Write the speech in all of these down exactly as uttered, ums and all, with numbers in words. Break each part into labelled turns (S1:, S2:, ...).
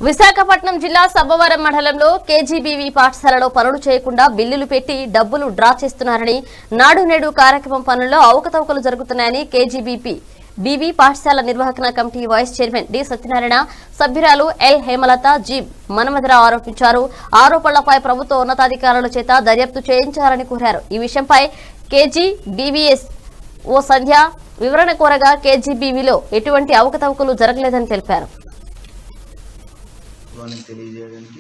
S1: విశాఖపట్నం జిల్లా సబ్బవరం మండలంలో కేజీబీవీ పాఠశాలలో పనులు చేయకుండా బిల్లులు పెట్టి డబ్బులు డ్రా చేస్తున్నారని నాడు నేడు కార్యక్రమం పనుల్లో అవకతవకలు జరుగుతున్నాయని కేజీబీపీ బీవీ పాఠశాల నిర్వాహక committee vice chairman D Satyanarayana సభ్యురాలు ఎల్ హేమలత జీ మనమధురావు ఆరోపించారు. ఆరోపణలపై ప్రభుత్వ ఉన్నతాధికారుల చేత దర్యాప్తు చేయించాలని కోరారు. ఈ విషయంపై కేజీబీవీఎస్ ఓ సంధ్య వివరణ కోరగా కేజీబీవీలో ఎటువంటి అవకతవకలు జరగలేదని తెలిపారు.
S2: తెలియజేయడానికి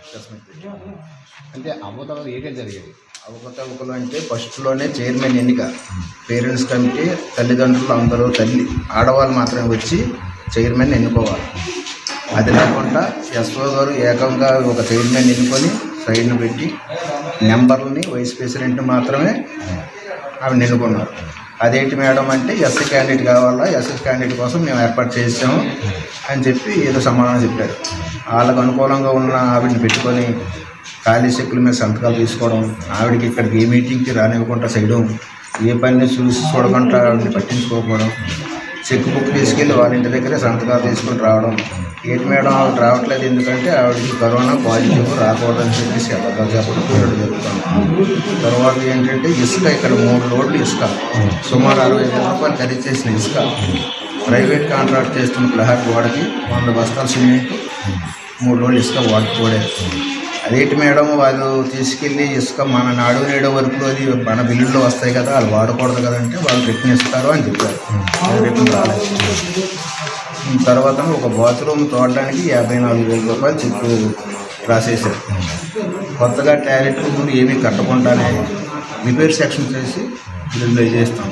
S2: అంటే అవకతవకలు ఏకే జరిగేది అవకతవకలు అంటే ఫస్ట్లోనే చైర్మన్ ఎన్నిక పేరెంట్స్ కమిటీ తల్లిదండ్రులు అందరూ తల్లి ఆడవాళ్ళు మాత్రమే వచ్చి చైర్మన్ ఎన్నుకోవాలి. అది లేకుండా ఎస్ఓ గారు ఏకంగా ఒక చైర్మన్ ఎన్నుకొని సైడ్ను పెట్టి నెంబర్లని వైస్ ప్రెసిడెంట్ మాత్రమే ఆవిడ ఎన్నుకున్నారు. అదేంటి మేడం అంటే ఎస్సీ క్యాండిడేట్ కావాలా, ఎస్సీ క్యాండిడేట్ కోసం మేము ఏర్పాటు చేసాము అని చెప్పి ఏదో సమాధానం చెప్పారు. వాళ్ళకు అనుకూలంగా ఉన్న ఆవిడని పెట్టుకొని ఖాళీ చెక్కుల మీద సంతకాలు తీసుకోవడం, ఆవిడకి ఇక్కడికి ఏ మీటింగ్కి రానివ్వకుండా చేయడం, ఏ పని చూసి చూడకుండా ఆవిడని పట్టించుకోకపోవడం, చెక్ బుక్ తీసుకెళ్ళి వాళ్ళ ఇంటి దగ్గరే సంతకాలు తీసుకొని రావడం. ఏంటి మేడం ఆవిడ రావట్లేదు ఎందుకంటే ఆవిడకి కరోనా పాజిటివ్ రాకూడదని చెప్పేసి అబద్ధాలు చెప్పడం జరుగుతుంది. తర్వాత ఏంటంటే ఇసుక ఇక్కడ మూడు లోడ్లు ఇసుక సుమారు అరవై వేల రూపాయలు ఖరీదు చేసిన ఇసుక ప్రైవేట్ కాంట్రాక్ట్ చేస్తున్న ప్రహార్ గోడకి వంద బస్తాల సిమెంట్ మూడు రోజులు ఇసుక వాడుకోలేదు. అదేంటి మేడం వాళ్ళు తీసుకెళ్ళి ఇసుక మన నాడు నేడు వరకు అది మన బిల్లుల్లో వస్తాయి కదా వాళ్ళు వాడకూడదు కదంటే వాళ్ళు రిటర్న్ ఇస్తారు అని చెప్పారు. రిటర్న్ రాలేదు. తర్వాత ఒక బాత్రూమ్ తోడడానికి యాభై నాలుగు వేల రూపాయలు చెక్కు రాసేసారు. కొత్తగా టాయిలెట్ ముందు ఏమీ కట్టకుండానే రిపేర్ సెక్షన్ చేసి బిల్లు చేస్తాం.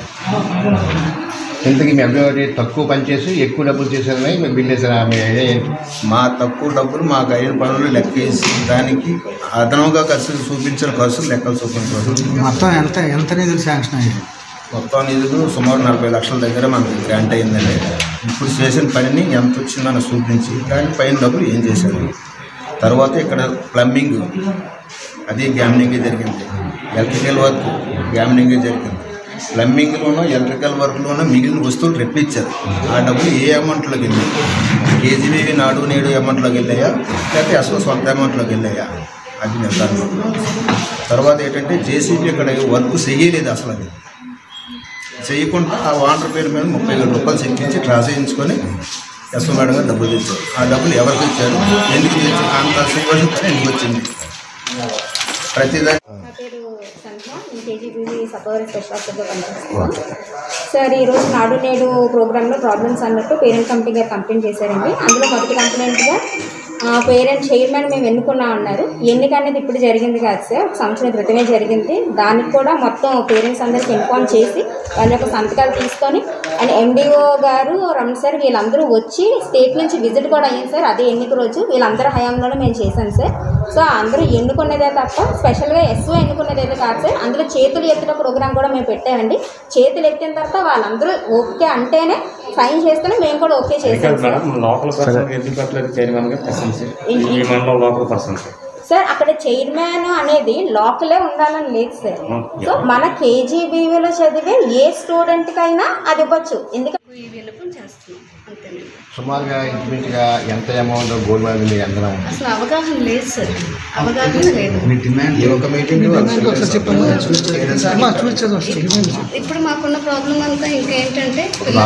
S3: ఇంతకీ మీ అభివృద్ధి తక్కువ పని చేసి ఎక్కువ డబ్బులు చేశారని మేము బిల్ వేసారా? మీ ఐడియా ఏంటి?
S2: మా తక్కువ డబ్బులు మాకు అయిన పనులు లెక్కేసి దానికి అదనంగా ఖర్చులు చూపించిన ఖర్చులు లెక్కలు చూపించారు.
S4: మొత్తం ఎంత ఎంత నిధులు శాంక్షన్ అయ్యాయి?
S2: మొత్తం నిధులు సుమారు నలభై లక్షల దగ్గర మనకి గ్రాంట్ అయిందండి. ఇప్పుడు చేసిన పనిని ఎంత వచ్చిందని చూపించి దాని పైన డబ్బులు ఏం చేశారు. తర్వాత ఇక్కడ ప్లంబింగ్ అది గ్యామ్నింగే జరిగింది. ఎలక్ట్రికల్ వర్క్ గ్యామ్నింగే జరిగింది. ప్లంబింగ్లోనూ ఎలక్ట్రికల్ వర్క్లోనూ మిగిలిన వస్తువులు రెప్పించారు. ఆ డబ్బులు ఏ అమౌంట్లోకి వెళ్ళాయి? కేజీబీవీ నాడు నేడు అమౌంట్లోకి వెళ్ళాయా లేకపోతే అసలు సొంత అమౌంట్లోకి వెళ్ళాయా అది నిర్ధారణ. తర్వాత ఏంటంటే జేసీబీ ఇక్కడ వర్క్ చేయలేదు. అసలు అది చేయకుండా ఆ వాటర్ పేరు మీద ముప్పై వేల రూపాయలు చెక్కించి డ్రా చేయించుకొని ఎస్ఓ మేడం గారు డబ్బులు తెచ్చారు. ఆ డబ్బులు ఎవరికి ఇచ్చారు, ఎందుకు తెచ్చారు, అంత సిచ్యువేషన్ ఎందుకు వచ్చింది ప్రతిదాని.
S5: కేజీబీవీ సబ్బవరం స్పెషల్ ఆఫీసర్గా పనిచేస్తున్నాం సార్. ఈరోజు నాడు నేడు ప్రోగ్రాంలో ప్రాబ్లమ్స్ అన్నట్టు పేరెంట్ కమిటీ గారు కంప్లైంట్ చేశారండి. అందులో మొదటి కంప్లైంట్గా పేరెంట్ చైర్మన్ మేము ఎన్నుకున్నాం అన్నారు. ఎన్నిక అనేది ఇప్పుడు జరిగింది కాదు సార్, ఒక సంవత్సరం క్రితమే జరిగింది. దానికి కూడా మొత్తం పేరెంట్స్ అందరికీ ఇన్ఫార్మ్ చేసి వాళ్ళ యొక్క సంతకాలు తీసుకొని అండ్ ఎండిఓ గారు రమణ సార్ వీళ్ళందరూ వచ్చి స్టేట్ నుంచి విజిట్ కూడా అయ్యింది సార్. అదే ఎన్నిక రోజు వీళ్ళందరూ హయాంలోనే మేము చేశాం సార్. సో అందరూ ఎన్నుకునేదే తప్ప స్పెషల్గా ఎస్ఓ ఎన్నుకునేదైతే కాదు సార్. అందులో చేతులు ఎత్తిన ప్రోగ్రాం కూడా మేము పెట్టామండి. చేతులు ఎత్తిన తర్వాత వాళ్ళందరూ ఓకే అంటేనే సైన్ చేస్తేనే మేము కూడా ఓకే చేసాం సార్. అక్కడ చైర్మన్ అనేది లోకలే ఉండాలని లేదు సార్. సో మన కేజీబీవీలో చదివే ఏ స్టూడెంట్కైనా అది ఇవ్వచ్చు. ఎందుకంటే
S3: సుమారుగా ఇంచుమించుగా ఎంత అమౌంట్ గోల్డ్ మెడల్ ఎంత
S6: అసలు అవగాహన లేదు సార్. అవగాహన లేదు. ఇప్పుడు మాకున్న ప్రాబ్లం అంతా ఇంకేంటంటే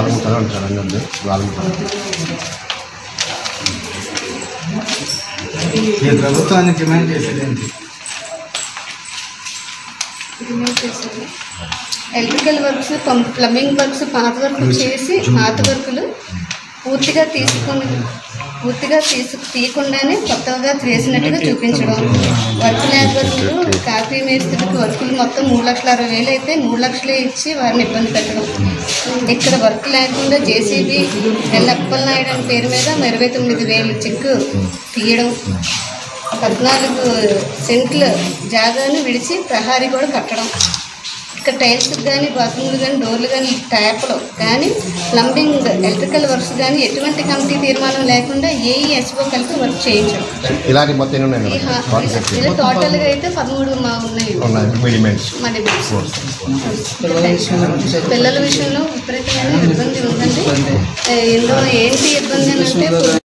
S4: ప్రభుత్వాన్ని డిమాండ్ చేసేది
S6: ఎలక్ట్రికల్ వర్క్స్, ప్లంబింగ్ వర్క్స్ పాత వర్క్ చేసి పాత వర్కులు పూర్తిగా తీసుకుని పూర్తిగా తీసు తీయకుండానే కొత్తగా చేసినట్టుగా చూపించడం. వర్క్ ల్యాబ్ వర్కులు కాఫీ మేస్త్రికి వర్కులు మొత్తం మూడు లక్షల అరవై వేలు అయితే మూడు లక్షలే ఇచ్చి వారిని ఇబ్బంది పెట్టడం. ఇక్కడ వర్క్ లేకుండా జేసీబీ ఎల్లప్పల నాయుడు అని పేరు మీద ఇరవై తొమ్మిది వేలు చెక్కు తీయడం. పద్నాలుగు సెంట్ల జాగాను విడిచి ప్రహారీ కూడా కట్టడం. ఇక్కడ టైల్స్ కానీ బాత్రూమ్లు కానీ డోర్లు కానీ ట్యాప్లు కానీ ప్లంబింగ్ ఎలక్ట్రికల్ వర్క్స్ కానీ ఎటువంటి కమిటీ తీర్మానం లేకుండా ఏఈ ఎస్ఓ కలిపి వర్క్ చేయించడం.
S3: ఇలాంటి మొత్తం
S6: ఇలా టోటల్గా అయితే పదమూడు మా ఉన్నాయి. మా డిపార్ట్మెంట్ పిల్లల విషయంలో విపరీతమైన ఇబ్బంది ఉందండి. ఇందులో ఏంటి ఇబ్బంది అని అంటే